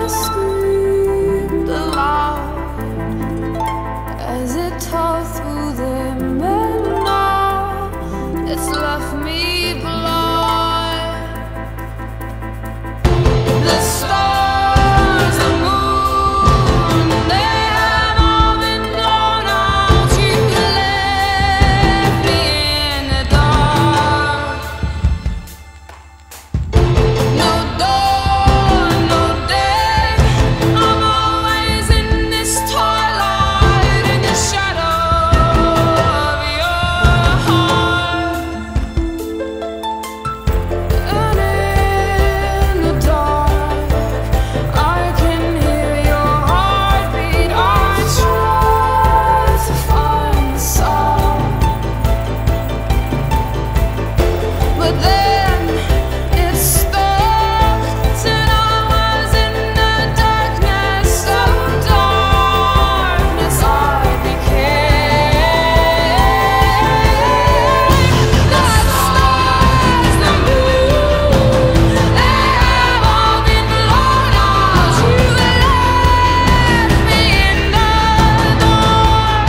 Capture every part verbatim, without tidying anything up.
screamed aloud as it tore through the midnight. It's left me blind. The stars, the moon, they have all been blown out. You left me in the dark. No dawn, no day, I'm always in this twilight, in the shadow of your heart. And in the dark, I can hear your heartbeat. I try to find the sound, but then it stopped, and I was in the darkness. So darkness I became. The stars, the moon, they have all been blown out. You left me in the dark.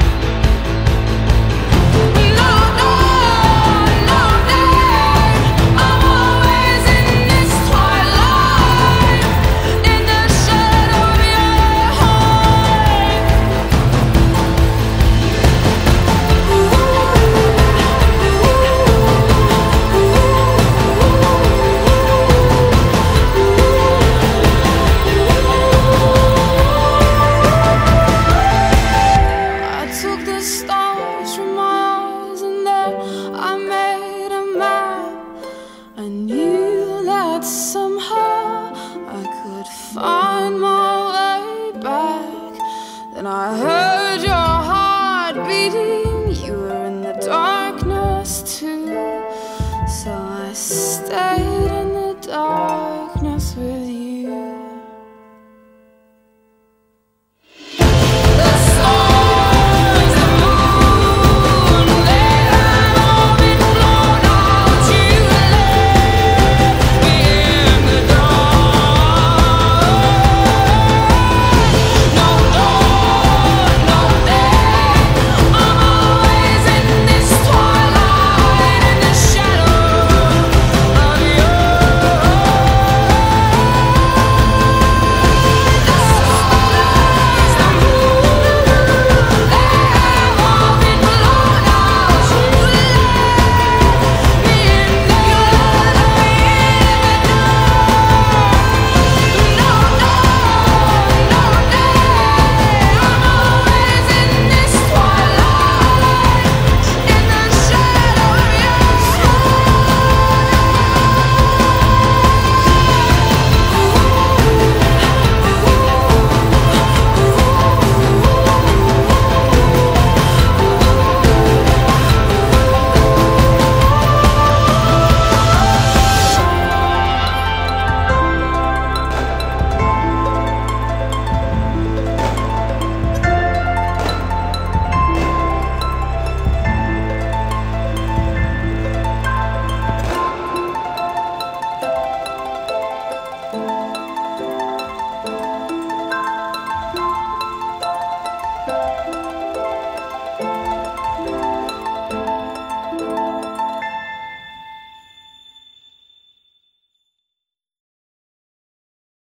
No dawn, no day, I'm always in this twilight, in the shadow of your heart. I took the stars from my eyes, and there I made a map. I knew that somehow I could find my